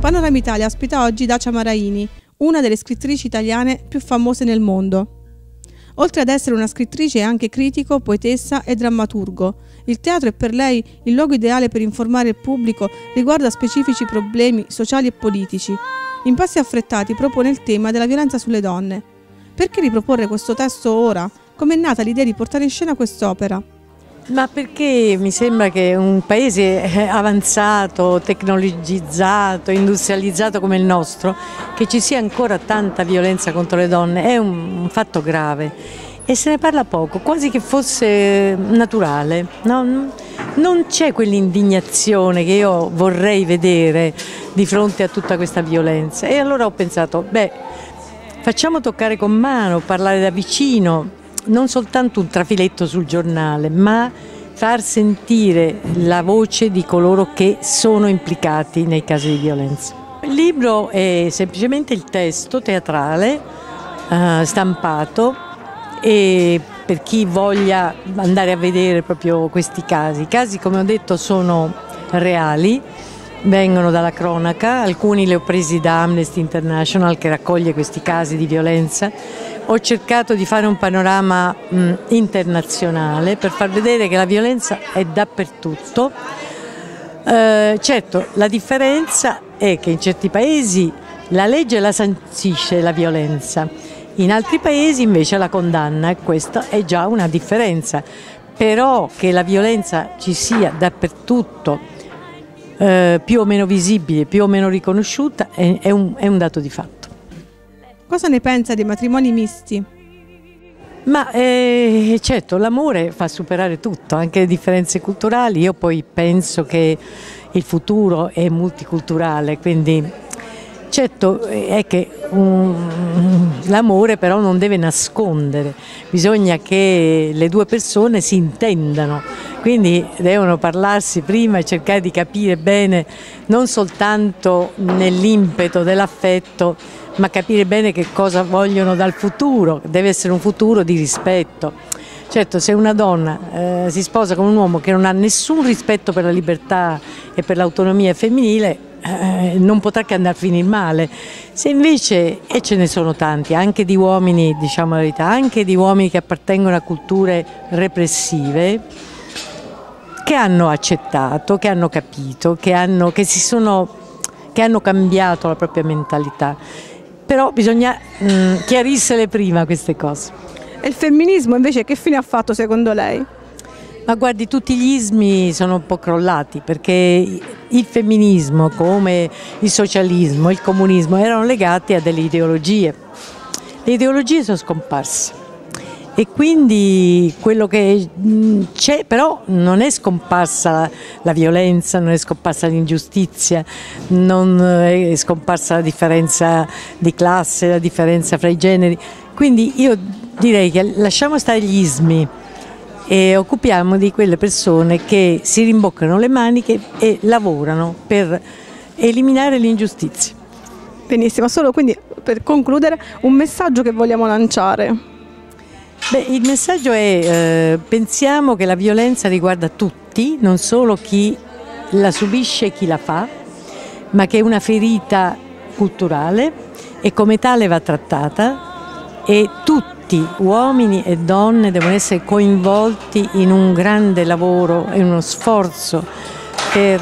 Panorama Italia ospita oggi Dacia Maraini, una delle scrittrici italiane più famose nel mondo. Oltre ad essere una scrittrice è anche critico, poetessa e drammaturgo. Il teatro è per lei il luogo ideale per informare il pubblico riguardo a specifici problemi sociali e politici. In Passi affrettati propone il tema della violenza sulle donne. Perché riproporre questo testo ora? Com'è nata l'idea di portare in scena quest'opera? Ma perché mi sembra che un paese avanzato, tecnologizzato, industrializzato come il nostro, che ci sia ancora tanta violenza contro le donne è un fatto grave e se ne parla poco, quasi che fosse naturale, no? Non c'è quell'indignazione che io vorrei vedere di fronte a tutta questa violenza e allora ho pensato, facciamo toccare con mano, parlare da vicino, non soltanto un trafiletto sul giornale, ma far sentire la voce di coloro che sono implicati nei casi di violenza. Il libro è semplicemente il testo teatrale stampato e per chi voglia andare a vedere proprio questi casi. I casi, come ho detto, sono reali, vengono dalla cronaca, alcuni li ho presi da Amnesty International che raccoglie questi casi di violenza. Ho cercato di fare un panorama internazionale per far vedere che la violenza è dappertutto. Certo, la differenza è che in certi paesi la legge la sancisce la violenza, in altri paesi invece la condanna e questa è già una differenza. Però che la violenza ci sia dappertutto, più o meno visibile, più o meno riconosciuta, è un dato di fatto. Cosa ne pensa dei matrimoni misti? Ma certo, l'amore fa superare tutto, anche le differenze culturali. Io poi penso che il futuro è multiculturale, quindi certo è che l'amore però non deve nascondere, bisogna che le due persone si intendano, quindi devono parlarsi prima e cercare di capire bene, non soltanto nell'impeto dell'affetto, ma capire bene che cosa vogliono dal futuro, deve essere un futuro di rispetto. Certo, se una donna si sposa con un uomo che non ha nessun rispetto per la libertà e per l'autonomia femminile, non potrà che andare a finire male. Se invece, e ce ne sono tanti, anche di uomini, diciamo la verità, anche di uomini che appartengono a culture repressive, che hanno accettato, che hanno capito, che hanno cambiato la propria mentalità. Però bisogna chiariscele prima queste cose. E il femminismo invece che fine ha fatto secondo lei? Ma guardi, tutti gli ismi sono un po' crollati perché il femminismo, come il socialismo, il comunismo, erano legati a delle ideologie. Le ideologie sono scomparse e quindi quello che c'è però non è scomparsa la violenza, non è scomparsa l'ingiustizia, non è scomparsa la differenza di classe, la differenza fra i generi. Quindi io direi che lasciamo stare gli ismi e occupiamo di quelle persone che si rimboccano le maniche e lavorano per eliminare l'ingiustizia. Benissimo, solo quindi per concludere un messaggio che vogliamo lanciare. Il messaggio è pensiamo che la violenza riguarda tutti, non solo chi la subisce e chi la fa, ma che è una ferita culturale e come tale va trattata e tutti, uomini e donne, devono essere coinvolti in un grande lavoro e uno sforzo per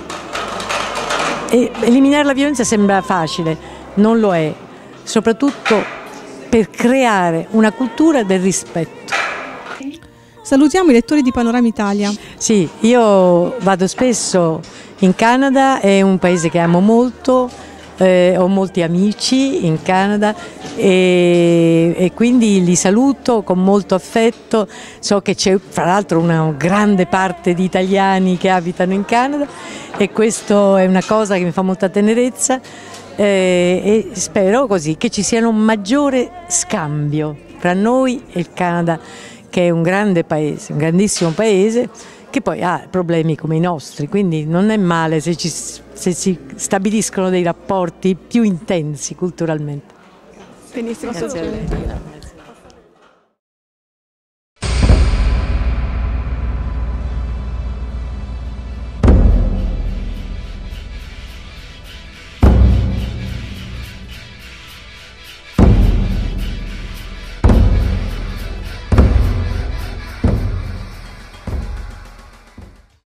eliminare la violenza. Sembra facile, non lo è, soprattutto per creare una cultura del rispetto. Salutiamo i lettori di Panorama Italia. Sì, io vado spesso in Canada, è un paese che amo molto, ho molti amici in Canada e quindi li saluto con molto affetto. So che c'è fra l'altro una grande parte di italiani che abitano in Canada e questo è una cosa che mi fa molta tenerezza. E spero così che ci sia un maggiore scambio tra noi e il Canada, che è un grande paese, un grandissimo paese che poi ha problemi come i nostri, quindi non è male se si stabiliscono dei rapporti più intensi culturalmente. Benissimo, grazie a lei.